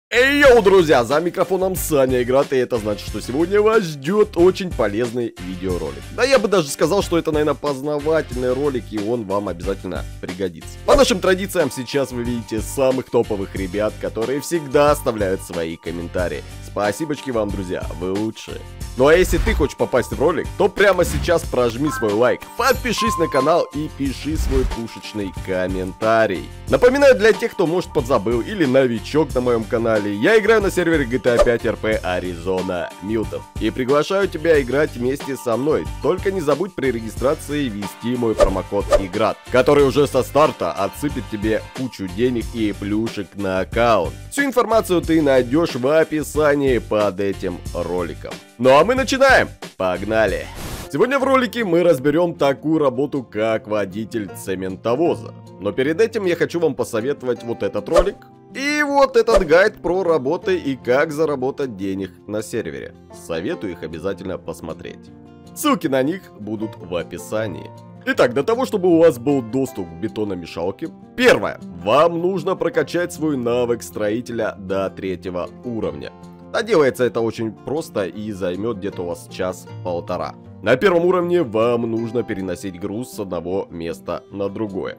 Эй, йоу, друзья, за микрофоном Саня Играт, и это значит, что сегодня вас ждет очень полезный видеоролик. Да я бы даже сказал, что это, наверное, познавательный ролик, и он вам обязательно пригодится. По нашим традициям сейчас вы видите самых топовых ребят, которые всегда оставляют свои комментарии. Спасибочки вам, друзья, вы лучшие. Ну а если ты хочешь попасть в ролик, то прямо сейчас прожми свой лайк, подпишись на канал и пиши свой пушечный комментарий. Напоминаю, для тех, кто может подзабыл или новичок на моем канале, я играю на сервере GTA 5 RP Arizona Mutant и приглашаю тебя играть вместе со мной. Только не забудь при регистрации ввести мой промокод Играт, который уже со старта отсыпет тебе кучу денег и плюшек на аккаунт. Всю информацию ты найдешь в описании под этим роликом. Ну а мы начинаем! Погнали! Сегодня в ролике мы разберем такую работу, как водитель цементовоза. Но перед этим я хочу вам посоветовать вот этот ролик и вот этот гайд про работы и как заработать денег на сервере. Советую их обязательно посмотреть. Ссылки на них будут в описании. Итак, для того, чтобы у вас был доступ к бетономешалке, первое, вам нужно прокачать свой навык строителя до 3-го уровня. А делается это очень просто и займет где-то у вас час-полтора. На первом уровне вам нужно переносить груз с одного места на другое.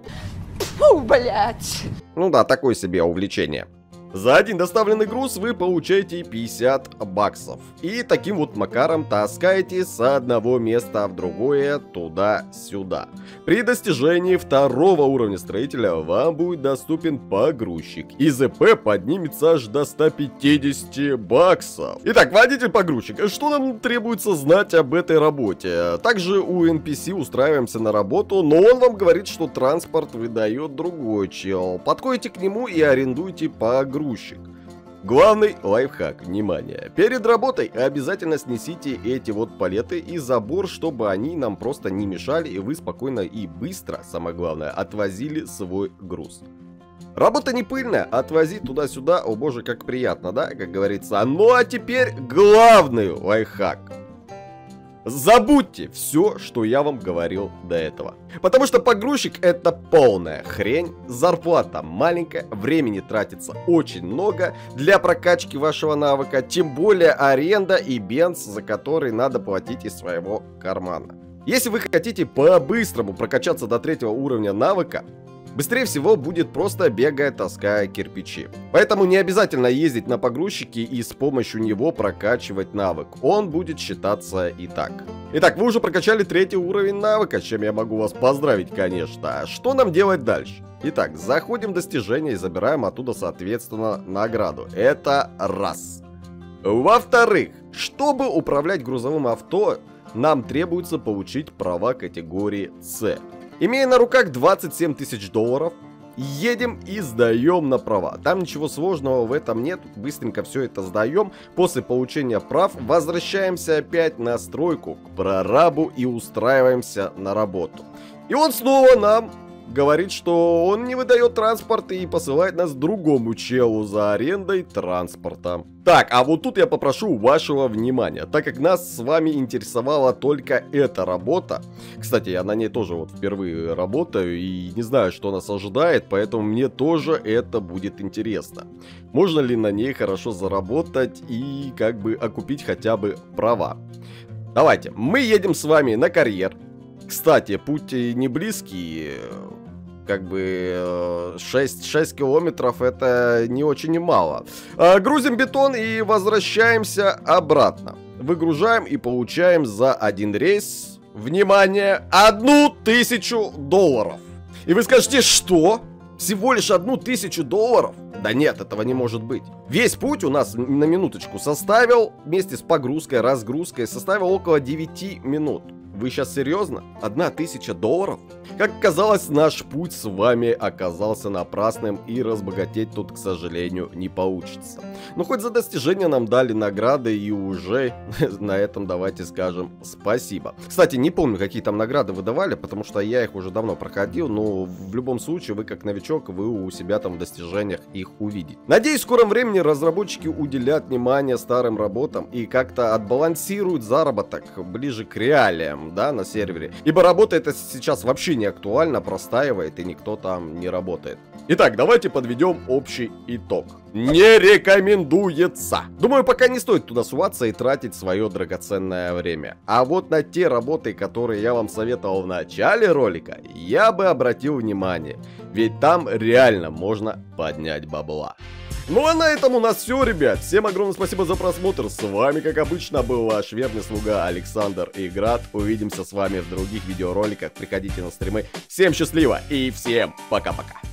Фу, блять. Ну да, такое себе увлечение. За один доставленный груз вы получаете 50 баксов. И таким вот макаром таскаете с одного места в другое, туда-сюда. При достижении 2-го уровня строителя вам будет доступен погрузчик. И ЗП поднимется аж до 150 баксов. Итак, водитель-погрузчик, что нам требуется знать об этой работе? Также у NPC устраиваемся на работу, но он вам говорит, что транспорт выдает другой чел. Подходите к нему и арендуйте погрузчик. Главный лайфхак, внимание, перед работой обязательно снесите эти вот палеты и забор, чтобы они нам просто не мешали и вы спокойно и быстро, самое главное, отвозили свой груз. Работа не пыльная, отвози туда-сюда, о боже, как приятно, да, как говорится. Ну а теперь главный лайфхак. Забудьте все, что я вам говорил до этого. Потому что погрузчик это полная хрень, зарплата маленькая, времени тратится очень много для прокачки вашего навыка, тем более аренда и бенз, за который надо платить из своего кармана. Если вы хотите по-быстрому прокачаться до 3-го уровня навыка, быстрее всего будет просто бегая, таская кирпичи. Поэтому не обязательно ездить на погрузчике и с помощью него прокачивать навык. Он будет считаться и так. Итак, вы уже прокачали 3-й уровень навыка, с чем я могу вас поздравить, конечно. Что нам делать дальше? Итак, заходим в достижения и забираем оттуда, соответственно, награду. Это раз. Во-вторых, чтобы управлять грузовым авто, нам требуется получить права категории С. Имея на руках 27 тысяч долларов, едем и сдаем на права. Там ничего сложного в этом нет, быстренько все это сдаем. После получения прав возвращаемся опять на стройку к прорабу и устраиваемся на работу. И он снова нам говорит, что он не выдает транспорт и посылает нас к другому челу за арендой транспорта. Так, а вот тут я попрошу вашего внимания, так как нас с вами интересовала только эта работа. Кстати, я на ней тоже вот впервые работаю и не знаю, что нас ожидает, поэтому мне тоже это будет интересно. Можно ли на ней хорошо заработать и как бы окупить хотя бы права? Давайте, мы едем с вами на карьер. Кстати, путь не близкий, как бы 6 километров это не очень и мало. Грузим бетон и возвращаемся обратно. Выгружаем и получаем за один рейс, внимание, 1000 долларов. И вы скажете, что? Всего лишь 1000 долларов? Да нет, этого не может быть. Весь путь у нас, на минуточку, составил, вместе с погрузкой, разгрузкой, составил около 9 минут. Вы сейчас серьезно? 1000 долларов? Как оказалось, наш путь с вами оказался напрасным и разбогатеть тут, к сожалению, не получится. Но хоть за достижение нам дали награды и уже на этом давайте скажем спасибо. Кстати, не помню, какие там награды выдавали, потому что я их уже давно проходил, но в любом случае вы как новичок, вы у себя там в достижениях их увидите. Надеюсь, в скором времени разработчики уделят внимание старым работам и как-то отбалансируют заработок ближе к реалиям. да, на сервере. Ибо работа это сейчас вообще не актуально, простаивает и никто там не работает. Итак, давайте подведем общий итог. Не рекомендуется. Думаю, пока не стоит туда суваться и тратить свое драгоценное время. А вот на те работы, которые я вам советовал в начале ролика, я бы обратил внимание. Ведь там реально можно поднять бабла. Ну а на этом у нас все, ребят. Всем огромное спасибо за просмотр. С вами, как обычно, был ваш верный слуга Александр Играт. Увидимся с вами в других видеороликах. Приходите на стримы. Всем счастливо и всем пока-пока.